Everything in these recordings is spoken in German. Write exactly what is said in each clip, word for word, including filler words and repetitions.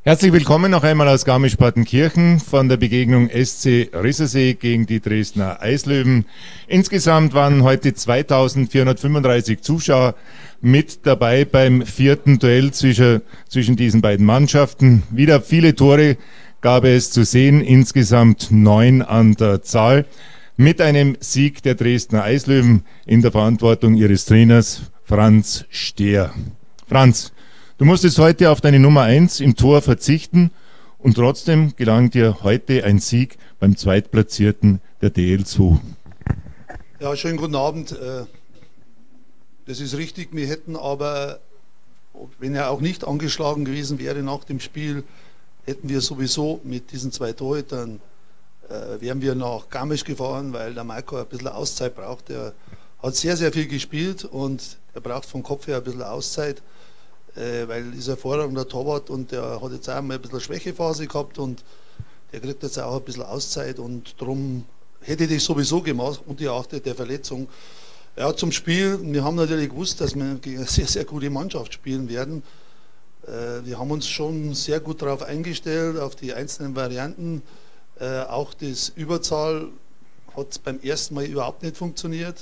Herzlich willkommen noch einmal aus Garmisch-Partenkirchen von der Begegnung S C Rissersee gegen die Dresdner Eislöwen. Insgesamt waren heute zweitausendvierhundertfünfunddreißig Zuschauer mit dabei beim vierten Duell zwischen, zwischen diesen beiden Mannschaften. Wieder viele Tore gab es zu sehen, insgesamt neun an der Zahl, mit einem Sieg der Dresdner Eislöwen in der Verantwortung ihres Trainers Franz Stehr. Franz, du musstest heute auf deine Nummer eins im Tor verzichten und trotzdem gelang dir heute ein Sieg beim Zweitplatzierten der D L zwei. Ja, schönen guten Abend. Das ist richtig, wir hätten aber, wenn er auch nicht angeschlagen gewesen wäre nach dem Spiel, hätten wir sowieso mit diesen zwei Torhütern, äh, wären wir nach Garmisch gefahren, weil der Marco ein bisschen Auszeit braucht. Er hat sehr, sehr viel gespielt und er braucht vom Kopf her ein bisschen Auszeit, äh, weil dieser hervorragender Torwart und der hat jetzt auch mal ein bisschen Schwächephase gehabt und der kriegt jetzt auch ein bisschen Auszeit und darum hätte ich das sowieso gemacht, ungeachtet der Verletzung. Ja, zum Spiel, wir haben natürlich gewusst, dass wir gegen eine sehr, sehr gute Mannschaft spielen werden. Wir haben uns schon sehr gut darauf eingestellt, auf die einzelnen Varianten. Äh, auch das Überzahl hat beim ersten Mal überhaupt nicht funktioniert.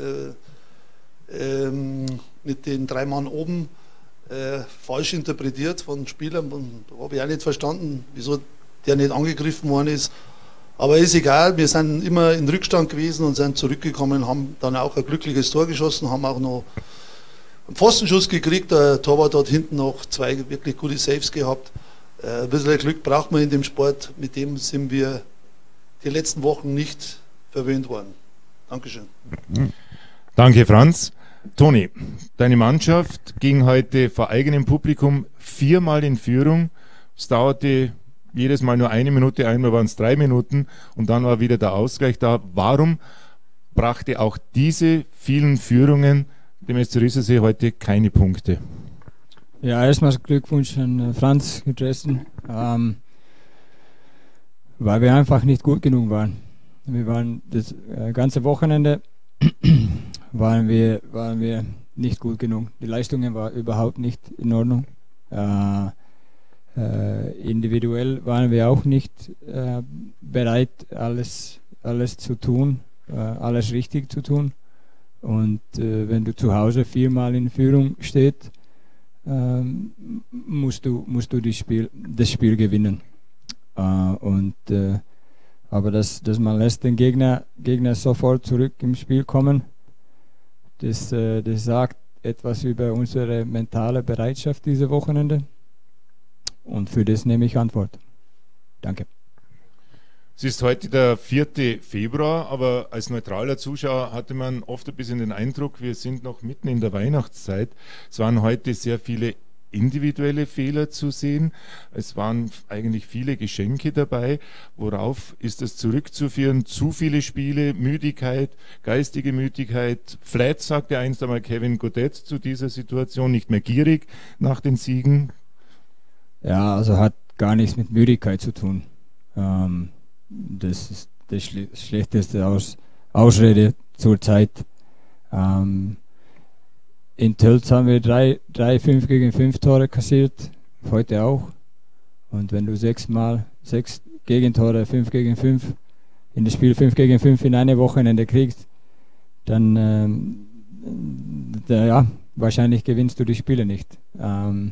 Äh, ähm, mit den drei Mann oben äh, falsch interpretiert von Spielern. Habe ich auch nicht verstanden, wieso der nicht angegriffen worden ist. Aber ist egal, wir sind immer in Rückstand gewesen und sind zurückgekommen, haben dann auch ein glückliches Tor geschossen, haben auch noch einen Pfostenschuss gekriegt, der Torwart hat hinten noch zwei wirklich gute Saves gehabt. Ein bisschen Glück braucht man in dem Sport, mit dem sind wir die letzten Wochen nicht verwöhnt worden. Dankeschön. Danke, Franz. Toni, deine Mannschaft ging heute vor eigenem Publikum viermal in Führung. Es dauerte jedes Mal nur eine Minute, einmal waren es drei Minuten und dann war wieder der Ausgleich da. Warum brachte auch diese vielen Führungen dem S C Rissersee heute keine Punkte? Ja, erstmal Glückwunsch an Franz Dresden, ähm, weil wir einfach nicht gut genug waren. Wir waren das äh, ganze Wochenende waren wir, waren wir nicht gut genug. Die Leistungen waren überhaupt nicht in Ordnung. Äh, äh, individuell waren wir auch nicht äh, bereit, alles, alles zu tun, äh, alles richtig zu tun. Und äh, wenn du zu Hause viermal in Führung stehst, ähm, musst du, musst du das Spiel, das Spiel gewinnen. Äh, und, äh, aber dass, dass man lässt den Gegner, Gegner sofort zurück im Spiel kommen, das, äh, das sagt etwas über unsere mentale Bereitschaft diese Wochenende. Und für das nehme ich Antwort. Danke. Es ist heute der vierte Februar, aber als neutraler Zuschauer hatte man oft ein bisschen den Eindruck, wir sind noch mitten in der Weihnachtszeit. Es waren heute sehr viele individuelle Fehler zu sehen. Es waren eigentlich viele Geschenke dabei. Worauf ist das zurückzuführen? Zu viele Spiele, Müdigkeit, geistige Müdigkeit. Flat sagte einst einmal Kevin Godet zu dieser Situation, nicht mehr gierig nach den Siegen. Ja, also hat gar nichts mit Müdigkeit zu tun. Ähm Das ist das schle schlechteste Aus Ausrede zurzeit. Ähm, in Tölz haben wir drei, drei fünf gegen fünf Tore kassiert, heute auch. Und wenn du sechsmal sechs Gegentore, fünf gegen fünf in das Spiel fünf gegen fünf in eine Wochenende kriegst, dann ähm, da, ja, wahrscheinlich gewinnst du die Spiele nicht. Ähm,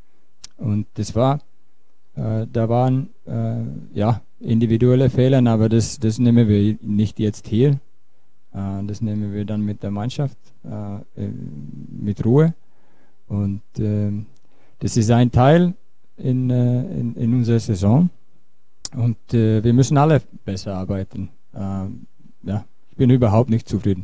und das war, äh, da waren äh, ja individuelle Fehler, aber das, das nehmen wir nicht jetzt hier. Äh, das nehmen wir dann mit der Mannschaft, äh, mit Ruhe. Und äh, das ist ein Teil in, äh, in, in unserer Saison. Und äh, wir müssen alle besser arbeiten. Äh, ja, ich bin überhaupt nicht zufrieden.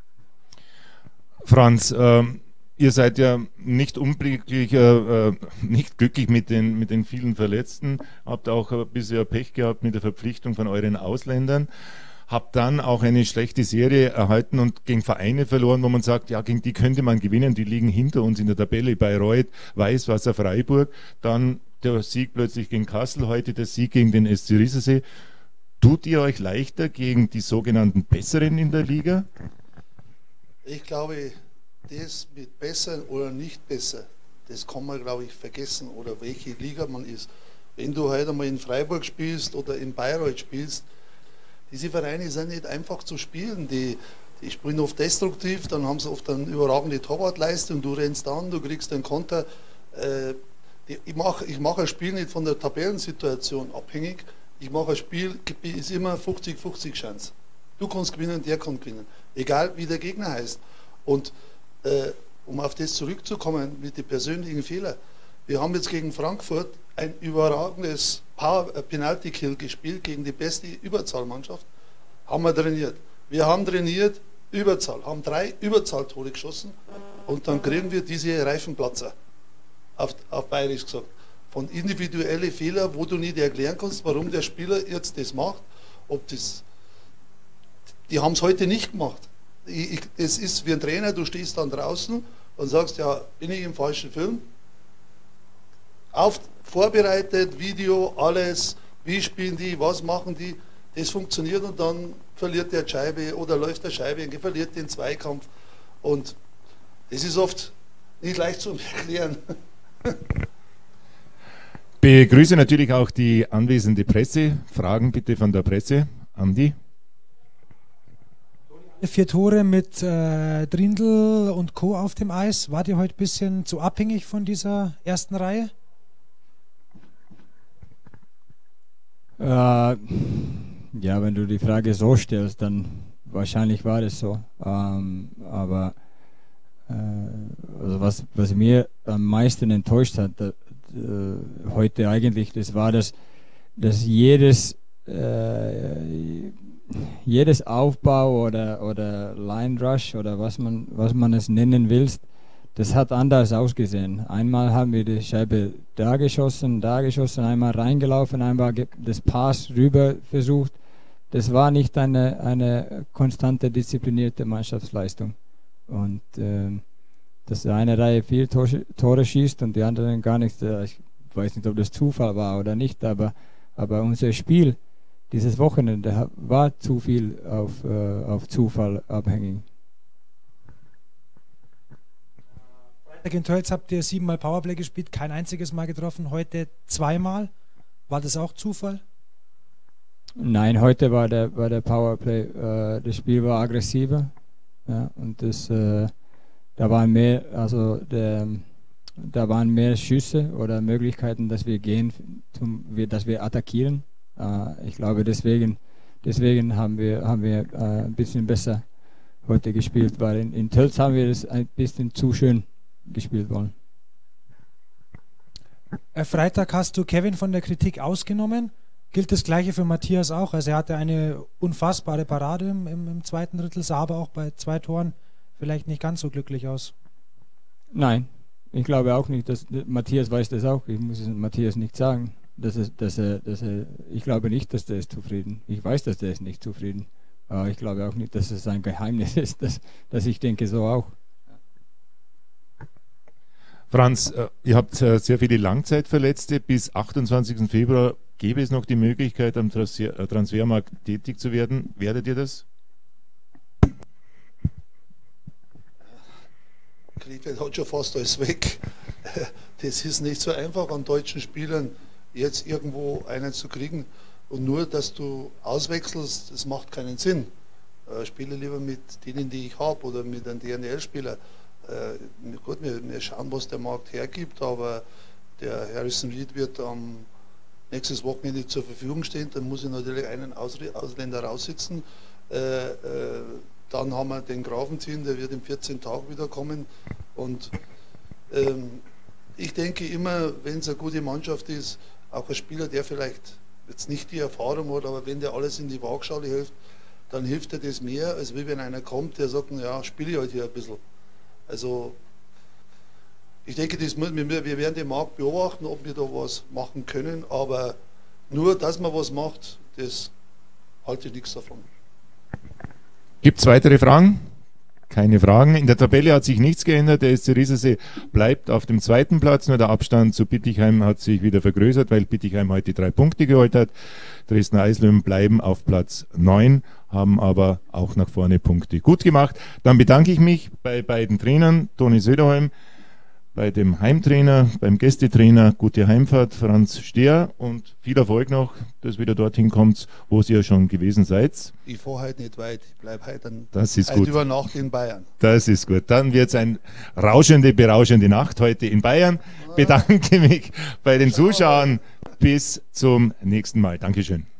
Franz, ähm ihr seid ja nicht unglücklich, äh, nicht glücklich mit den, mit den vielen Verletzten, habt auch äh, bisher Pech gehabt mit der Verpflichtung von euren Ausländern, habt dann auch eine schlechte Serie erhalten und gegen Vereine verloren, wo man sagt, ja, gegen die könnte man gewinnen, die liegen hinter uns in der Tabelle, Bayreuth, Weißwasser, Freiburg, dann der Sieg plötzlich gegen Kassel, heute der Sieg gegen den S C Rissersee. Tut ihr euch leichter gegen die sogenannten Besseren in der Liga? Ich glaube, das mit besser oder nicht besser, das kann man, glaube ich, vergessen oder welche Liga man ist. wenn du heute mal in Freiburg spielst oder in Bayreuth spielst, diese Vereine sind nicht einfach zu spielen. Die, die spielen oft destruktiv, dann haben sie oft eine überragende Torwartleistung, du rennst an, du kriegst einen Konter. Äh, die, ich mache ich mach ein Spiel nicht von der Tabellensituation abhängig, ich mache ein Spiel, ist immer fünfzig fünfzig Chance. Du kannst gewinnen, der kann gewinnen. Egal wie der Gegner heißt. Und äh, um auf das zurückzukommen mit den persönlichen Fehlern. Wir haben jetzt gegen Frankfurt ein überragendes Penalty-Kill gespielt gegen die beste Überzahlmannschaft. Haben wir trainiert. Wir haben trainiert, Überzahl, haben drei Überzahltore geschossen und dann kriegen wir diese Reifenplatzer, auf, auf Bayerisch gesagt. Von individuellen Fehlern, wo du nicht erklären kannst, warum der Spieler jetzt das macht, ob das, die haben es heute nicht gemacht. Ich, ich, es ist wie ein Trainer, du stehst dann draußen und sagst, ja, bin ich im falschen Film? Auf, vorbereitet, Video, alles, wie spielen die, was machen die, das funktioniert und dann verliert der Scheibe oder läuft der Scheibe und verliert den Zweikampf und das ist oft nicht leicht zu erklären. Begrüße natürlich auch die anwesende Presse. Fragen bitte von der Presse. Andi? Vier Tore mit äh, Drindl und Co. auf dem Eis. Wart ihr heute ein bisschen zu abhängig von dieser ersten Reihe? Äh, ja, wenn du die Frage so stellst, dann wahrscheinlich war es so. Ähm, aber äh, also was, was mir am meisten enttäuscht hat, da, äh, heute eigentlich, das war, dass, dass jedes äh, jedes Aufbau oder, oder Line Rush oder was man, was man es nennen willst, das hat anders ausgesehen. Einmal haben wir die Scheibe da geschossen, da geschossen, einmal reingelaufen, einmal das Pass rüber versucht. Das war nicht eine, eine konstante, disziplinierte Mannschaftsleistung. Und äh, dass eine Reihe vier Tore, Tore schießt und die anderen gar nichts, äh, ich weiß nicht, ob das Zufall war oder nicht, aber, aber unser Spiel dieses Wochenende war zu viel auf, äh, auf Zufall abhängig. Freitag in Tölz habt ihr siebenmal Powerplay gespielt, kein einziges Mal getroffen, heute zweimal. War das auch Zufall? Nein, heute war der, war der Powerplay, äh, das Spiel war aggressiver. Ja, und das, äh, da waren mehr, also der, da waren mehr Schüsse oder Möglichkeiten, dass wir gehen, zum, dass wir attackieren. Uh, ich glaube, deswegen, deswegen haben wir, haben wir uh, ein bisschen besser heute gespielt, weil in, in Tölz haben wir das ein bisschen zu schön gespielt worden. Äh, Freitag hast du Kevin von der Kritik ausgenommen. Gilt das Gleiche für Matthias auch? Also er hatte eine unfassbare Parade im, im, im zweiten Drittel, sah aber auch bei zwei Toren vielleicht nicht ganz so glücklich aus. Nein, ich glaube auch nicht, dass Matthias weiß das auch. Ich muss es Matthias nicht sagen. Dass er, dass er, dass er, ich glaube nicht, dass der ist zufrieden. Ich weiß, dass der ist nicht zufrieden. Aber ich glaube auch nicht, dass es ein Geheimnis ist, dass, dass ich denke so auch. Franz, ihr habt sehr viele Langzeitverletzte. Bis achtundzwanzigsten Februar gäbe es noch die Möglichkeit, am Transfer, Transfermarkt tätig zu werden. Werdet ihr das? Krefeld hat schon fast alles weg. Das ist nicht so einfach an deutschen Spielern, jetzt irgendwo einen zu kriegen und nur, dass du auswechselst, das macht keinen Sinn. Äh, spiele lieber mit denen, die ich habe oder mit einem D N L-Spieler. Äh, gut, wir, wir schauen, was der Markt hergibt, aber der Harrison Reed wird am ähm, nächstes Wochenende zur Verfügung stehen, dann muss ich natürlich einen Ausländer raussitzen. Äh, äh, dann haben wir den Grafentin, der wird in vierzehn Tagen wiederkommen und ähm, ich denke immer, wenn es eine gute Mannschaft ist, auch ein Spieler, der vielleicht jetzt nicht die Erfahrung hat, aber wenn der alles in die Waagschale hilft, dann hilft er das mehr, als wenn einer kommt, der sagt, ja, spiele ich halt hier ein bisschen. Also ich denke, das, wir, wir werden den Markt beobachten, ob wir da was machen können, aber nur, dass man was macht, das halte ich nichts davon. Gibt es weitere Fragen? Keine Fragen. In der Tabelle hat sich nichts geändert. Der S C Riesersee bleibt auf dem zweiten Platz. Nur der Abstand zu Bietigheim hat sich wieder vergrößert, weil Bietigheim heute drei Punkte geholt hat. Dresdner Eislöwen bleiben auf Platz neun, haben aber auch nach vorne Punkte gut gemacht. Dann bedanke ich mich bei beiden Trainern, Toni Söderholm, bei dem Heimtrainer, beim Gästetrainer. Gute Heimfahrt, Franz Stehr, und viel Erfolg noch, dass wieder dorthin kommt, wo ihr ja schon gewesen seid. Ich fahre heute nicht weit, ich bleibe heute, an, das ist heute gut. über Nacht in Bayern. Das ist gut. Dann wird es eine rauschende, berauschende Nacht heute in Bayern. Ich bedanke mich bei den Zuschauern. Bis zum nächsten Mal. Dankeschön.